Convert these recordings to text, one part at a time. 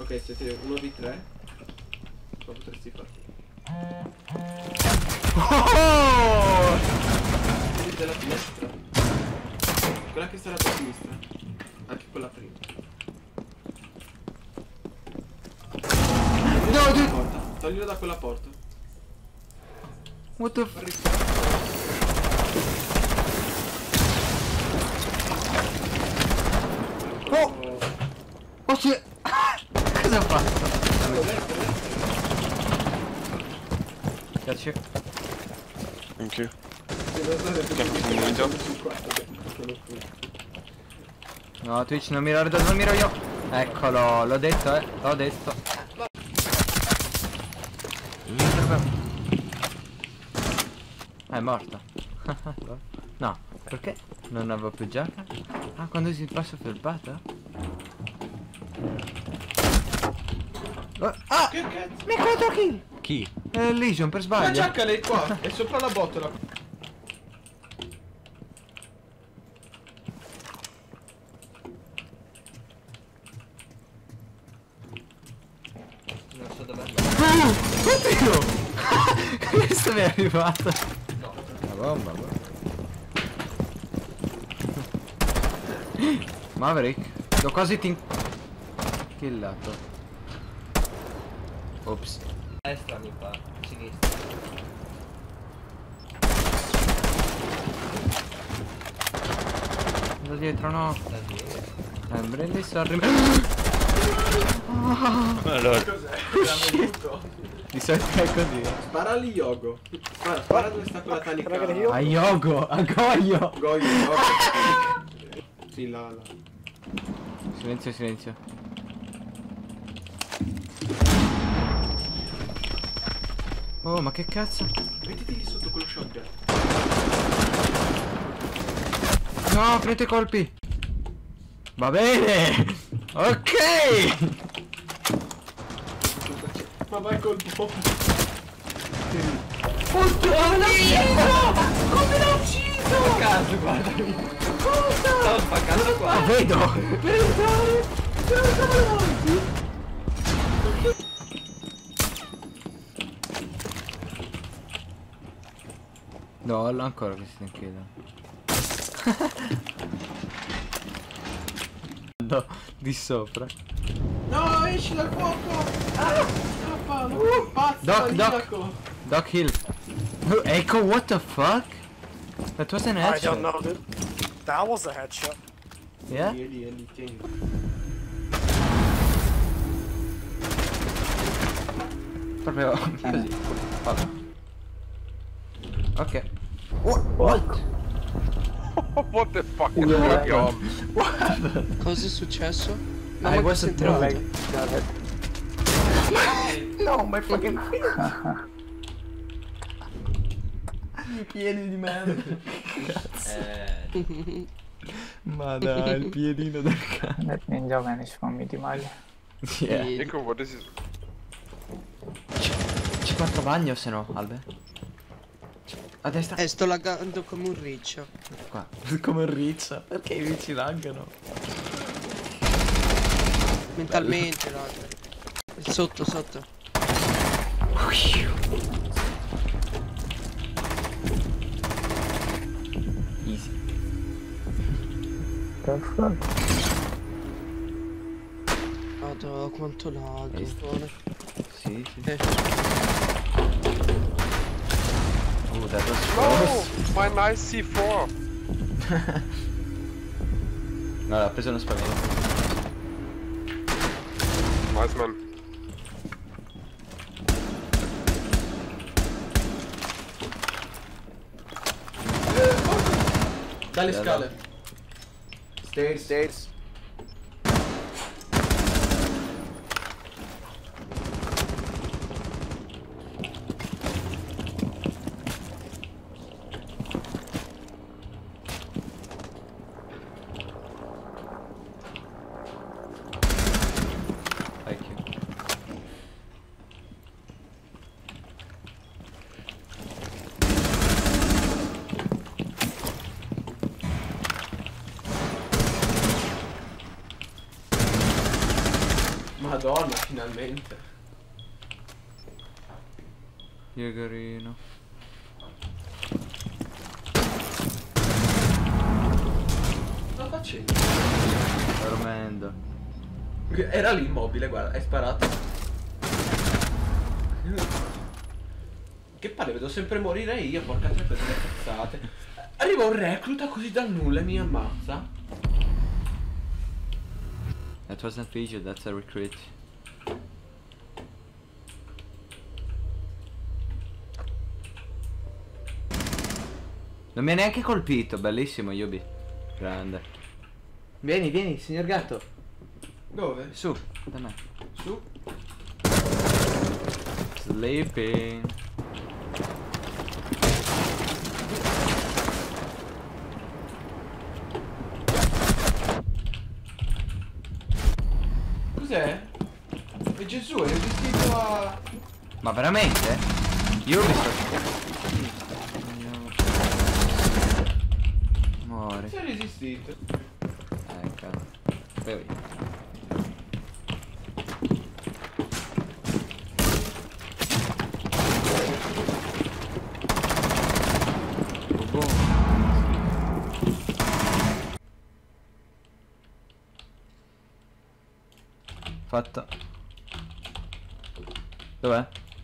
Ok, siete 1v3. Cosa potresti fare? Oh! Quelli della finestra. Quella che sta alla tua sinistra. Anche quella prima. No, dude. Porta. Toglilo da quella porta. What the f... Oh! Oh c'è... Cosa ha fatto? Grazie. Thank you. No, Twitch non mirare dove non miro io. Eccolo, l'ho detto, l'ho detto. È morta. No, perché? Non avevo più giacca? Ah, quando si passa fermata? Ah! Che cazzo? Mi ha 4 kill! Chi? Legion per La sbaglio. giacca lei qua, è sopra la botola. Non so dove andare. Oddio! Questo mi è arrivato. No. La bomba, bro. Maverick, l'ho quasi killato. Ops. Destra mi pare, sinistra. Da dietro no. Da dietro. Really sorry. Allora. Cos'è? L'ha venuto. Di solito è così. Spara lì Yogo. Spara dove sta quella tanica. A Yogo, a Goyo. Goyo, Yogo. Sì, là. Silenzio, silenzio. Oh, ma che cazzo? Mettiti lì sotto quello shotgun. No, prende colpi. Va bene. Ok. Ma vai col bombo. Oddio, l'ha ucciso! Come l'ha ucciso? A caso, guardami. Cosa? Stavo spaccando qua. Lo vedo. Per entrare. Dove siamo davanti? No, ancora che si chiedono. No, di sopra. No, esci dal fuoco. Ah, scappa. Pazzo, Doc, maniaco. Doc Hill. Oh, Echo, what the fuck? That was an I headshot. don't know, dude. That was a headshot. Yeah? Lì, tieni. Proprio così. Vabbè. Ok. What? What the fuck is going on? Cosa è successo? I wasn't moving. No, my fucking Piedi di merda. Ma dai, il piedino del cazzo. Let ninja vanish from me, Dimaglia. Yeah. Nico, what is this? C4 bagno se no, Albe. A destra. Sto laggando come un riccio. Qua. Come un riccio. Perché i ricci laggano? Mentalmente, raga. Sotto. Easy. The fuck? Madò, quanto lag. Sì. That was No! close. My nice C4! No, l'ha preso uno spavento. Nice man. Dalle scale. Stairs. Thank you. Madonna, finalmente. Jägerino. Cosa facendo? Dormendo. Era lì immobile, guarda, hai sparato. Che palle, vedo sempre morire io, porca tre per le cazzate. Arriva un recluta così dal nulla e mi ammazza. That wasn't Fiji, that's a recruit. Non mi ha neanche colpito, bellissimo Yubi. Grande. Vieni, vieni, signor gatto. Dove? Su, da me. Su? Sleeping. Cos'è? È Gesù, è resistito a... Ma veramente? Io ho visto. Muore. Si è resistito. Ecco. Poi. Fatto. Dov'è?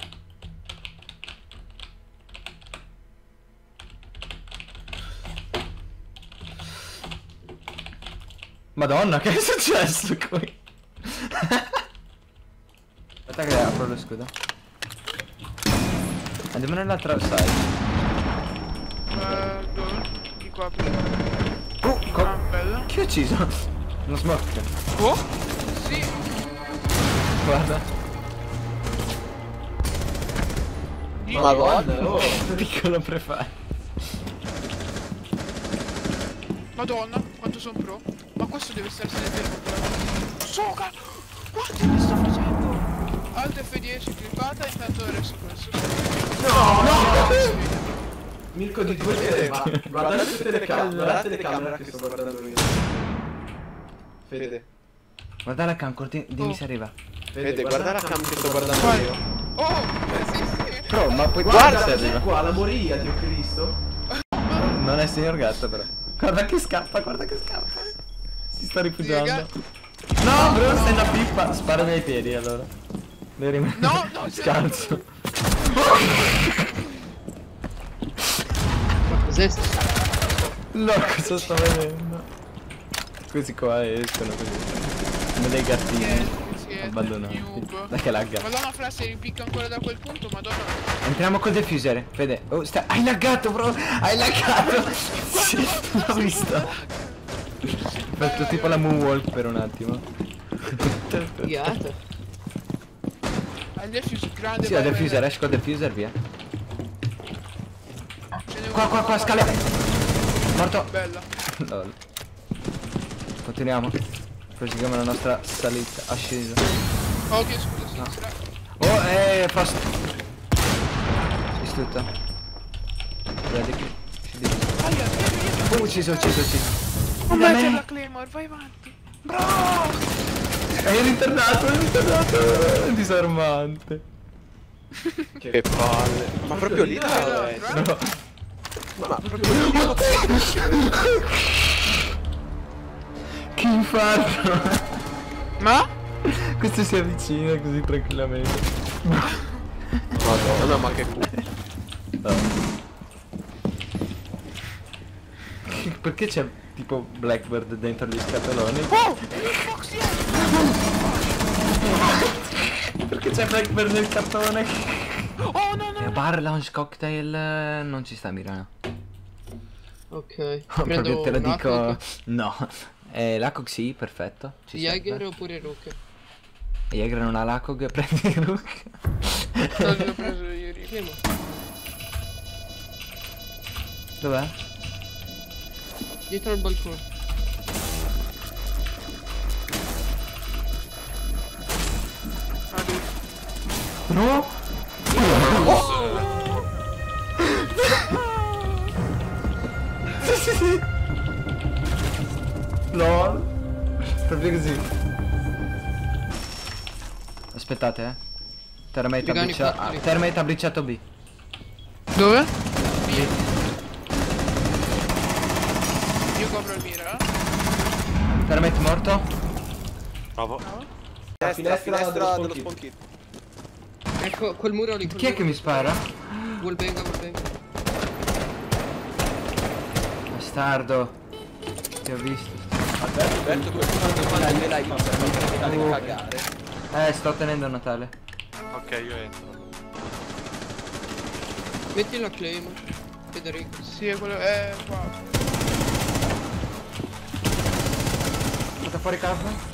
Madonna, che è successo qui? Aspetta che apro lo scudo. Andiamo nell'altra side. Dove? Di qua. Ah, Bella. chi ha ucciso? Uno smoke. Oh? Sì. Guarda. Madonna, oh. Piccolo prefare. Madonna, quanto sono pro. Ma questo deve essere fermo. Soga! Guarda che sto facendo! Alt F10 clippata, intanto adesso questo. No! Mirko di due vedeva. Guarda la telecamera che sto guardando io. Fede. Guarda la cam, dimmi se arriva. Fede, guarda la cam che sto guardando io. Oh! Sì, sì! Però, ma poi Guarda, se c'è arriva. qua la moria, Dio Cristo. Non è signor gatto però. Guarda che scappa, guarda che scappa. Si sta rifugiando. No, bro, sei una pippa. Sparami ai piedi allora. No, no, Scanso. Ma cos'è sto? No, cosa sto vedendo? Questi qua escono così. Come dei gattini abbandonati. Dai che lagga. Madonna, Fra, si ripicca ancora da quel punto, madonna. Entriamo col diffuser, Fede. Oh, hai laggato, bro. Hai laggato. Sì, l'ho visto. Ho fatto tipo la moonwalk per un attimo. Figata. Al diffuser grande. Sì, ho diffuser, esco dal diffuser, via. Ce n'è Qua, scale. Morto. Bella. Lol. Continuiamo. Proseguiamo la nostra salita. Ascesa. Ok, scusa, sinistra. Oh, fast. Distrutta. Vedi qui. Aia, vieni. Ucciso. Non mettere la Claymore, vai avanti. È ritornato. Disarmante. Che palle. Ma proprio lì No. Ma proprio lì. Che infarto. Ma? Questo si avvicina così tranquillamente. Madonna, ma che culo. Perché c'è tipo Blackbird dentro gli scatoloni? Oh! Perché c'è Blackbird nel cartone? Oh, no. Bar Lounge Cocktail non ci sta, Mirana. Ok. Proprio Prendo te lo un dico. Aquac. No. L'ACOG sì, perfetto. Ci Jäger serve. oppure Rook? Jäger non ha l'ACOG, prendi il Rook. Non l'ho preso ieri. Fermo. Dov'è? Dietro al balcone. No! Sì. LOL. Proprio così. Aspettate, Termite ha Vegani bricciato. quattro. Termite ha bricciato B. Dove? Io copro il mira. Termite morto. Bravo. Finestra dello spawn kit. spawn kit. Ecco, quel muro lì. quel Chi è muro che mi lì. spara? Wallbang, wallbang. Bastardo. Ti ho visto. Alberto, questo non è la X, devi cagare. Sto tenendo Natale. Ok, io entro. Metti la claim. Federico. Sì, è quello. Qua. Butta fuori casa.